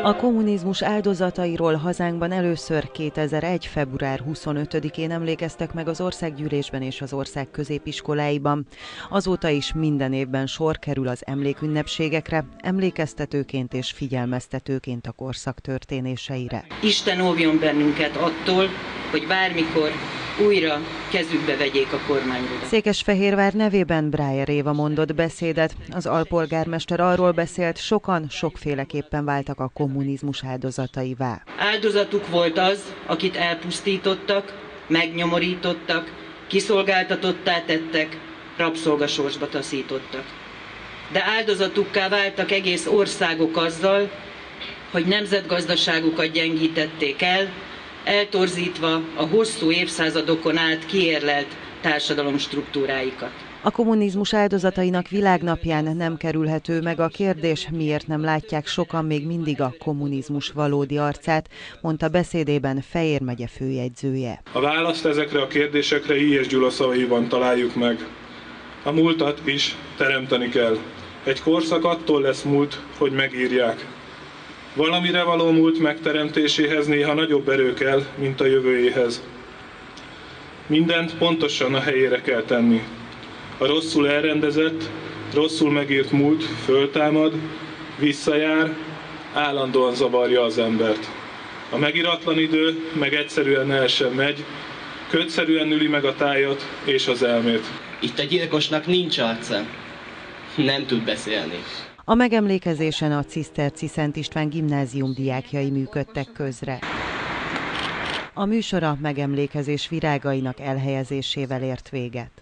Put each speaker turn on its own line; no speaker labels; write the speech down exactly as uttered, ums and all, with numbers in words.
A kommunizmus áldozatairól hazánkban először kétezer-egy. február huszonötödikén emlékeztek meg az országgyűlésben és az ország középiskoláiban. Azóta is minden évben sor kerül az emlékünnepségekre, emlékeztetőként és figyelmeztetőként a korszak történéseire.
Isten óvjon bennünket attól, hogy bármikor újra kezükbe vegyék a kormányrudat.
Székesfehérvár nevében Brájer Éva mondott beszédet. Az alpolgármester arról beszélt, sokan sokféleképpen váltak a kommunizmus áldozataivá.
Áldozatuk volt az, akit elpusztítottak, megnyomorítottak, kiszolgáltatottá tettek, rabszolgasorsba taszítottak. De áldozatukká váltak egész országok azzal, hogy nemzetgazdaságukat gyengítették el, eltorzítva a hosszú évszázadokon át kiérlelt társadalom struktúráikat.
A kommunizmus áldozatainak világnapján nem kerülhető meg a kérdés, miért nem látják sokan még mindig a kommunizmus valódi arcát, mondta beszédében Fejér megye főjegyzője.
A választ ezekre a kérdésekre Illyes Gyula szavaiban találjuk meg. A múltat is teremteni kell. Egy korszak attól lesz múlt, hogy megírják. Valamire való múlt megteremtéséhez néha nagyobb erő kell, mint a jövőjéhez. Mindent pontosan a helyére kell tenni. A rosszul elrendezett, rosszul megírt múlt föltámad, visszajár, állandóan zavarja az embert. A megiratlan idő meg egyszerűen el sem megy, ködszerűen üli meg a tájat és az elmét.
Itt a gyilkosnak nincs arca, nem tud beszélni.
A megemlékezésen a Ciszterci Szent István gimnázium diákjai működtek közre. A műsor a megemlékezés virágainak elhelyezésével ért véget.